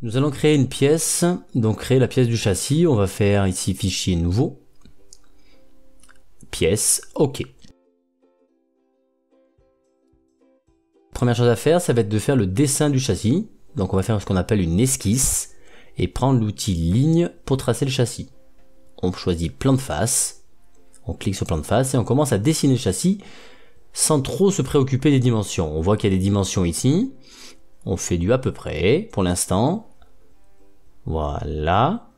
Nous allons créer une pièce, donc créer la pièce du châssis. On va faire ici fichier nouveau, pièce, ok. Première chose à faire, ça va être de faire le dessin du châssis. Donc on va faire ce qu'on appelle une esquisse et prendre l'outil ligne pour tracer le châssis. On choisit plan de face, on clique sur plan de face et on commence à dessiner le châssis sans trop se préoccuper des dimensions. On voit qu'il y a des dimensions ici, on fait du à peu près pour l'instant, voilà,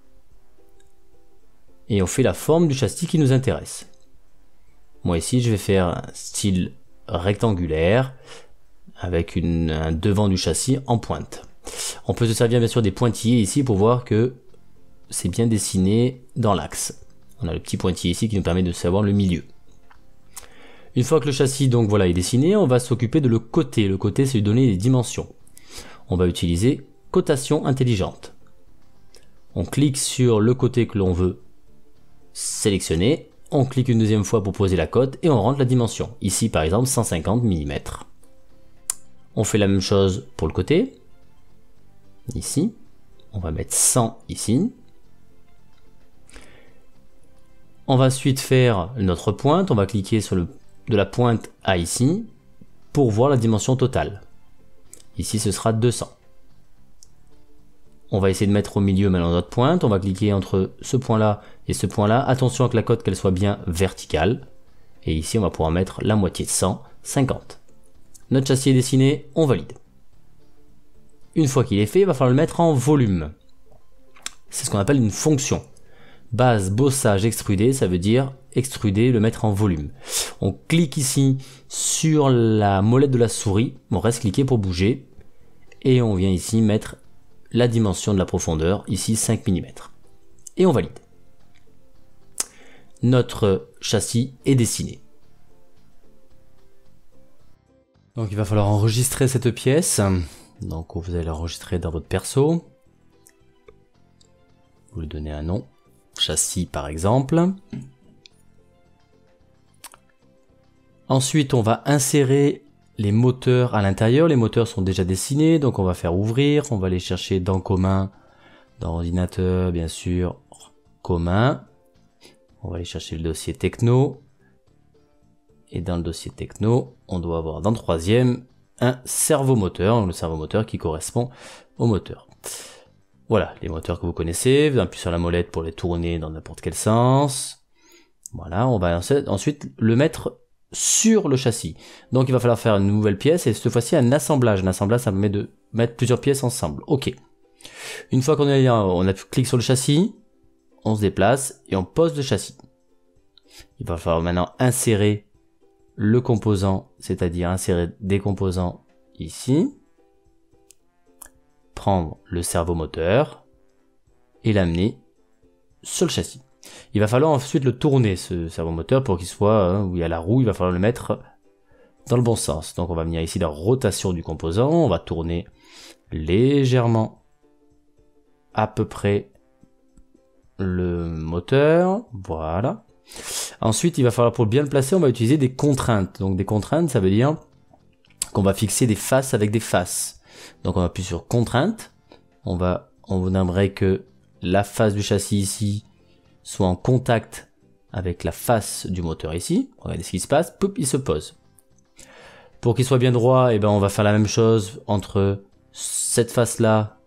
et on fait la forme du châssis qui nous intéresse. Moi ici je vais faire un style rectangulaire avec un devant du châssis en pointe. On peut se servir bien sûr des pointillés ici pour voir que c'est bien dessiné dans l'axe. On a le petit pointillé ici qui nous permet de savoir le milieu. Une fois que le châssis donc voilà est dessiné, on va s'occuper de le côté. Le côté, c'est lui donner des dimensions. On va utiliser cotation intelligente. On clique sur le côté que l'on veut sélectionner. On clique une deuxième fois pour poser la cote et on rentre la dimension. Ici par exemple 150 mm. On fait la même chose pour le côté. Ici, on va mettre 100 ici. On va ensuite faire notre pointe. On va cliquer sur de la pointe à ici pour voir la dimension totale. Ici, ce sera 200. On va essayer de mettre au milieu maintenant notre pointe. On va cliquer entre ce point-là et ce point-là. Attention à que la cote qu'elle soit bien verticale. Et ici, on va pouvoir mettre la moitié de 100, 50. Notre châssis est dessiné, on valide. Une fois qu'il est fait, il va falloir le mettre en volume. C'est ce qu'on appelle une fonction. Base, bossage, extruder, ça veut dire extruder, le mettre en volume. On clique ici sur la molette de la souris, on reste cliqué pour bouger, et on vient ici mettre la dimension de la profondeur, ici 5 mm. Et on valide. Notre châssis est dessiné. Donc il va falloir enregistrer cette pièce. Donc vous allez l'enregistrer dans votre perso. Vous lui donnez un nom. Châssis par exemple. Ensuite on va insérer les moteurs à l'intérieur. Les moteurs sont déjà dessinés. Donc on va faire ouvrir. On va aller chercher dans commun. Dans ordinateur bien sûr. Commun. On va aller chercher le dossier techno. Et dans le dossier techno, on doit avoir dans le troisième un servomoteur, le servomoteur qui correspond au moteur. Voilà, les moteurs que vous connaissez, vous appuyez sur la molette pour les tourner dans n'importe quel sens. Voilà, on va ensuite le mettre sur le châssis. Donc il va falloir faire une nouvelle pièce et cette fois-ci un assemblage. Un assemblage, ça permet de mettre plusieurs pièces ensemble. Ok. Une fois qu'on a cliqué sur le châssis, on se déplace et on pose le châssis. Il va falloir maintenant insérer le composant, c'est-à-dire insérer des composants ici, prendre le servomoteur et l'amener sur le châssis. Il va falloir ensuite le tourner, ce servomoteur, pour qu'il soit, où il y a la roue, il va falloir le mettre dans le bon sens. Donc on va venir ici dans rotation du composant, on va tourner légèrement à peu près le moteur, voilà. Ensuite, il va falloir, pour bien le placer, on va utiliser des contraintes. Donc des contraintes, ça veut dire qu'on va fixer des faces avec des faces. Donc on appuie sur contrainte. On aimerait que la face du châssis ici soit en contact avec la face du moteur ici. Regardez ce qui se passe. Poup, il se pose. Pour qu'il soit bien droit, eh ben on va faire la même chose entre cette face-là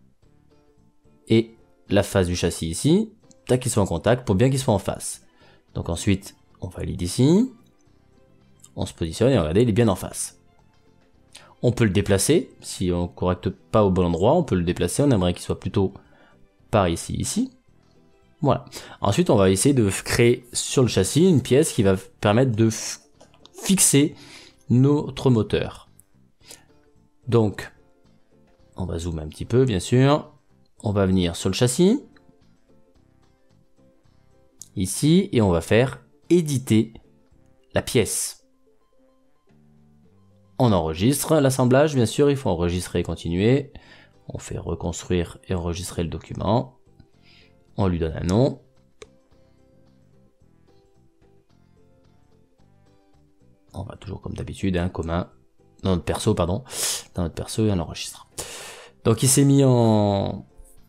et la face du châssis ici. Tac, qu'il soit en contact pour bien qu'il soit en face. Donc ensuite, on valide ici, on se positionne et regardez, il est bien en face. On peut le déplacer, si on ne correcte pas au bon endroit, on peut le déplacer, on aimerait qu'il soit plutôt par ici, ici. Voilà. Ensuite, on va essayer de créer sur le châssis une pièce qui va permettre de fixer notre moteur. Donc, on va zoomer un petit peu, bien sûr. On va venir sur le châssis. Ici, et on va faire éditer la pièce. On enregistre l'assemblage, bien sûr, il faut enregistrer et continuer. On fait reconstruire et enregistrer le document. On lui donne un nom. On va toujours comme d'habitude, commun, dans notre perso, pardon, dans notre perso et on enregistre. Donc il s'est mis en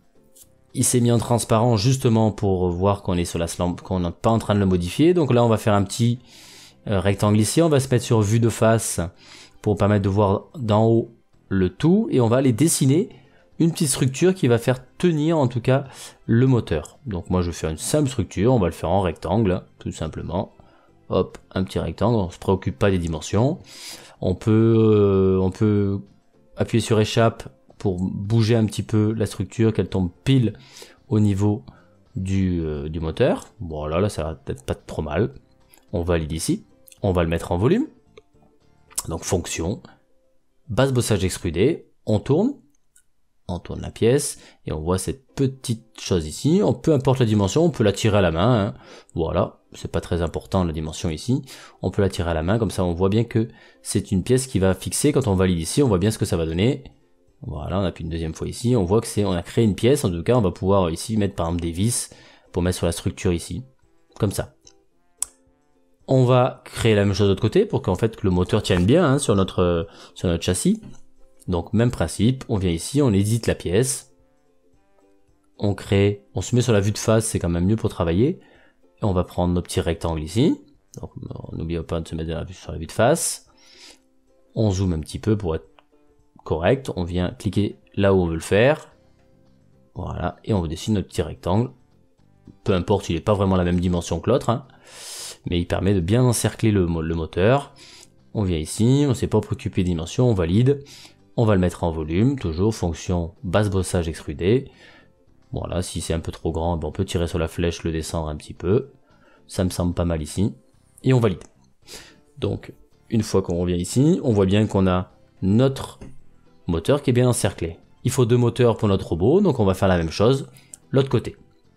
transparent justement pour voir qu'on est sur la lampe, qu'on n'est pas en train de le modifier. Donc là on va faire un petit rectangle ici, on va se mettre sur vue de face pour permettre de voir d'en haut le tout, et on va aller dessiner une petite structure qui va faire tenir en tout cas le moteur. Donc moi je vais faire une simple structure, on va le faire en rectangle tout simplement. Hop, un petit rectangle, on se préoccupe pas des dimensions. On peut appuyer sur échappe pour bouger un petit peu la structure, qu'elle tombe pile au niveau du moteur. Voilà, là ça va peut-être pas trop mal. On valide ici, on va le mettre en volume. Donc fonction, base bossage extrudé, on tourne la pièce, et on voit cette petite chose ici. Peu importe la dimension, on peut la tirer à la main, hein. Voilà, c'est pas très important la dimension ici. On peut la tirer à la main, comme ça on voit bien que c'est une pièce qui va fixer. Quand on valide ici, on voit bien ce que ça va donner. Voilà, on appuie une deuxième fois ici, on voit que on a créé une pièce. En tout cas, on va pouvoir ici mettre par exemple des vis pour mettre sur la structure ici, comme ça. On va créer la même chose de l'autre côté pour qu'en fait que le moteur tienne bien, hein, sur notre châssis. Donc même principe, on vient ici, on édite la pièce, on se met sur la vue de face, c'est quand même mieux pour travailler. Et on va prendre nos petits rectangles ici. Donc on n'oublie pas de se mettre sur la vue de face. On zoome un petit peu pour être correct. On vient cliquer là où on veut le faire. Voilà, et on dessine notre petit rectangle. Peu importe, il n'est pas vraiment la même dimension que l'autre, hein, mais il permet de bien encercler le moteur. On vient ici, on ne s'est pas préoccupé des dimensions, on valide. On va le mettre en volume, toujours fonction base bossage extrudé. Voilà, si c'est un peu trop grand, on peut tirer sur la flèche, le descendre un petit peu. Ça me semble pas mal ici. Et on valide. Donc, une fois qu'on revient ici, on voit bien qu'on a notre moteur qui est bien encerclé. Il faut 2 moteurs pour notre robot, donc on va faire la même chose, l'autre côté.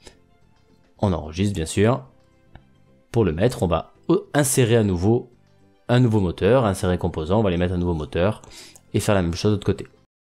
On enregistre bien sûr. Pour le mettre, on va insérer à nouveau un nouveau moteur, insérer composant, on va les mettre un nouveau moteur, et faire la même chose de l'autre côté.